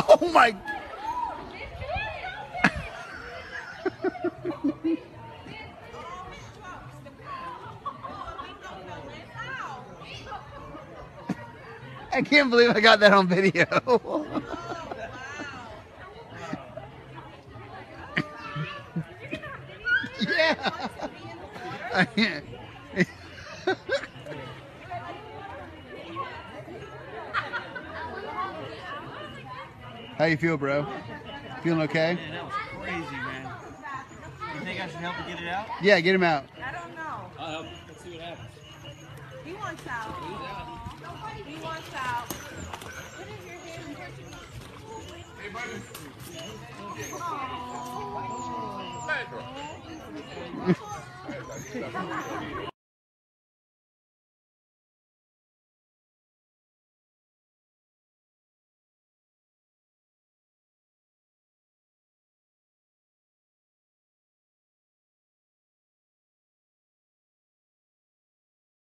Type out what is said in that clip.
Oh my. I can't believe I got that on video. Yeah. I can't. How you feel, bro? Feeling okay? Man, that was crazy, man. You think I should help you get it out? Yeah, get him out. I don't know. I'll help. Let's see what happens. He wants out. He wants out. Put in your hand. Hey, buddy. Aww. Hey, bro.